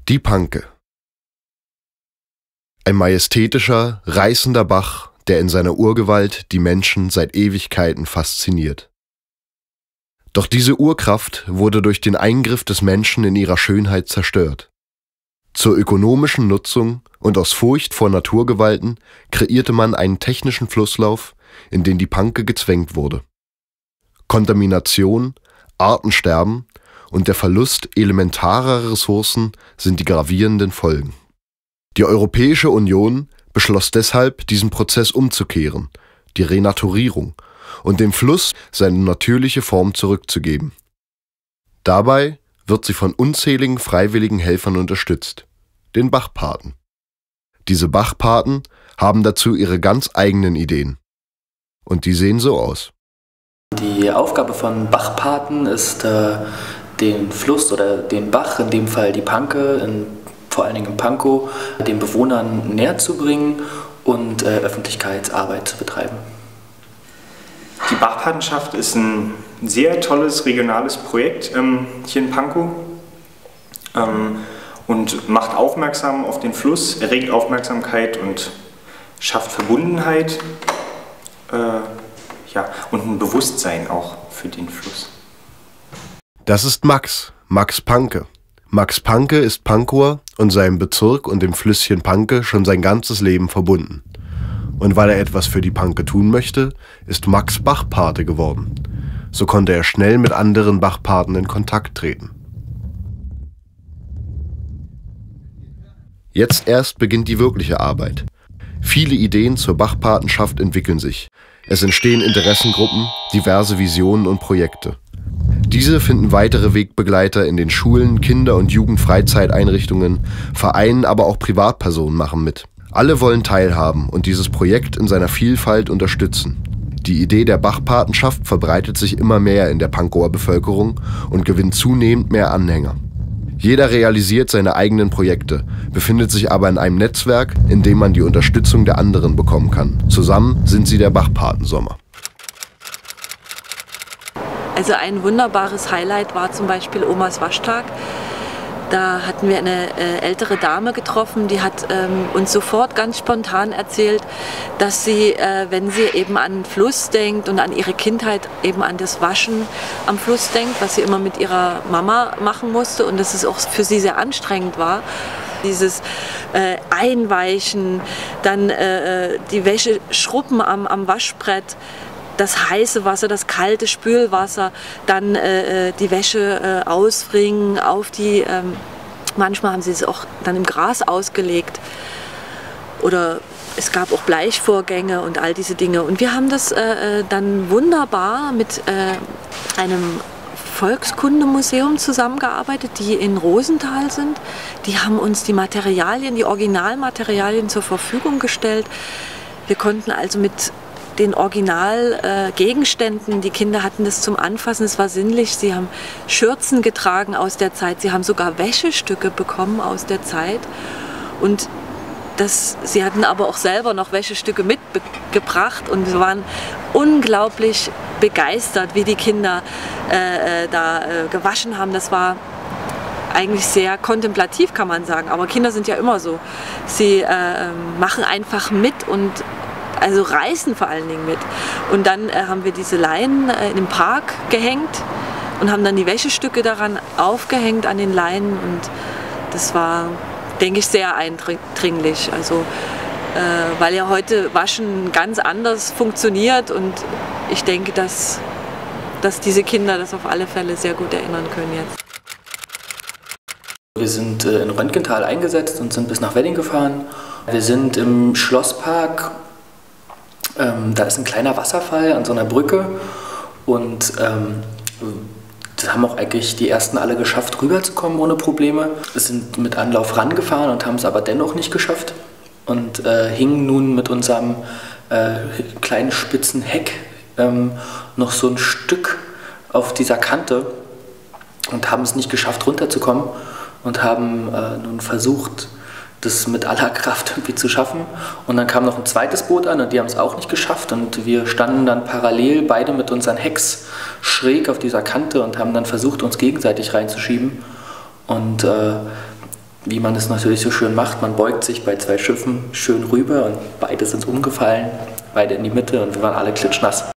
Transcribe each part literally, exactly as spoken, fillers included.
Die Panke. Ein majestätischer, reißender Bach, der in seiner Urgewalt die Menschen seit Ewigkeiten fasziniert. Doch diese Urkraft wurde durch den Eingriff des Menschen in ihrer Schönheit zerstört. Zur ökonomischen Nutzung und aus Furcht vor Naturgewalten kreierte man einen technischen Flusslauf, in den die Panke gezwängt wurde. Kontamination, Artensterben und der Verlust elementarer Ressourcen sind die gravierenden Folgen. Die Europäische Union beschloss deshalb, diesen Prozess umzukehren, die Renaturierung, und dem Fluss seine natürliche Form zurückzugeben. Dabei wird sie von unzähligen freiwilligen Helfern unterstützt, den Bachpaten. Diese Bachpaten haben dazu ihre ganz eigenen Ideen. Und die sehen so aus. Die Aufgabe von Bachpaten ist, äh, den Fluss oder den Bach, in dem Fall die Panke, in, vor allen Dingen in Pankow, den Bewohnern näher zu bringen und äh, Öffentlichkeitsarbeit zu betreiben. Die Bachpatenschaft ist ein sehr tolles regionales Projekt ähm, hier in Pankow ähm, und macht aufmerksam auf den Fluss, erregt Aufmerksamkeit und schafft Verbundenheit äh, ja, und ein Bewusstsein auch für den Fluss. Das ist Max, Max Panke. Max Panke ist Pankower und seinem Bezirk und dem Flüsschen Panke schon sein ganzes Leben verbunden. Und weil er etwas für die Panke tun möchte, ist Max Bachpate geworden. So konnte er schnell mit anderen Bachpaten in Kontakt treten. Jetzt erst beginnt die wirkliche Arbeit. Viele Ideen zur Bachpatenschaft entwickeln sich. Es entstehen Interessengruppen, diverse Visionen und Projekte. Diese finden weitere Wegbegleiter in den Schulen, Kinder- und Jugendfreizeiteinrichtungen, Vereinen, aber auch Privatpersonen machen mit. Alle wollen teilhaben und dieses Projekt in seiner Vielfalt unterstützen. Die Idee der Bachpatenschaft verbreitet sich immer mehr in der Pankower Bevölkerung und gewinnt zunehmend mehr Anhänger. Jeder realisiert seine eigenen Projekte, befindet sich aber in einem Netzwerk, in dem man die Unterstützung der anderen bekommen kann. Zusammen sind sie der Bachpatensommer. Also ein wunderbares Highlight war zum Beispiel Omas Waschtag. Da hatten wir eine äh, ältere Dame getroffen, die hat ähm, uns sofort ganz spontan erzählt, dass sie, äh, wenn sie eben an den Fluss denkt und an ihre Kindheit, eben an das Waschen am Fluss denkt, was sie immer mit ihrer Mama machen musste und dass es auch für sie sehr anstrengend war. Dieses äh, Einweichen, dann äh, die Wäsche schrubben am, am Waschbrett, das heiße Wasser, das kalte Spülwasser, dann äh, die Wäsche äh, ausbringen auf die, ähm, manchmal haben sie es auch dann im Gras ausgelegt oder es gab auch Bleichvorgänge und all diese Dinge. Und wir haben das äh, dann wunderbar mit äh, einem Volkskundemuseum zusammengearbeitet, die in Rosenthal sind. Die haben uns die Materialien, die Originalmaterialien zur Verfügung gestellt. Wir konnten also mit den Originalgegenständen, äh, die Kinder hatten das zum Anfassen, es war sinnlich, sie haben Schürzen getragen aus der Zeit, sie haben sogar Wäschestücke bekommen aus der Zeit und das, sie hatten aber auch selber noch Wäschestücke mitgebracht und wir waren unglaublich begeistert, wie die Kinder äh, da äh, gewaschen haben. Das war eigentlich sehr kontemplativ, kann man sagen, aber Kinder sind ja immer so. Sie äh, machen einfach mit und also reißen vor allen Dingen mit. Und dann äh, haben wir diese Leinen äh, im Park gehängt und haben dann die Wäschestücke daran aufgehängt an den Leinen und das war, denke ich, sehr eindringlich. Also, äh, weil ja heute Waschen ganz anders funktioniert und ich denke, dass, dass diese Kinder das auf alle Fälle sehr gut erinnern können jetzt. Wir sind äh, in Röntgental eingesetzt und sind bis nach Wedding gefahren. Wir sind im Schlosspark. Ähm, da ist ein kleiner Wasserfall an so einer Brücke und ähm, das haben auch eigentlich die ersten alle geschafft, rüberzukommen ohne Probleme. Wir sind mit Anlauf rangefahren und haben es aber dennoch nicht geschafft und äh, hingen nun mit unserem äh, kleinen spitzen Heck ähm, noch so ein Stück auf dieser Kante und haben es nicht geschafft, runterzukommen und haben äh, nun versucht, das mit aller Kraft irgendwie zu schaffen. Und dann kam noch ein zweites Boot an und die haben es auch nicht geschafft. Und wir standen dann parallel, beide mit unseren Hecks schräg auf dieser Kante und haben dann versucht, uns gegenseitig reinzuschieben. Und äh, wie man es natürlich so schön macht. Man beugt sich bei zwei Schiffen schön rüber und beide sind umgefallen, beide in die Mitte und wir waren alle klitschnass.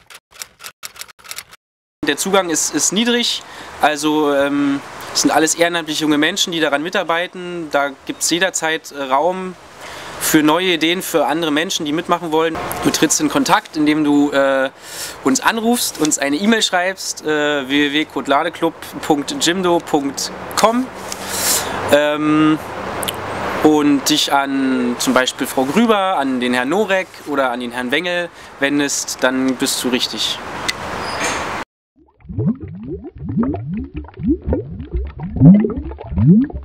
Der Zugang ist, ist niedrig, also ähm, es sind alles ehrenamtliche junge Menschen, die daran mitarbeiten. Da gibt es jederzeit Raum für neue Ideen, für andere Menschen, die mitmachen wollen. Du trittst in Kontakt, indem du äh, uns anrufst, uns eine E-Mail schreibst, äh, w w w punkt kotladeclub punkt jimdo punkt com ähm, und dich an zum Beispiel Frau Grüber, an den Herrn Norek oder an den Herrn Wengel wendest, dann bist du richtig. Thank you.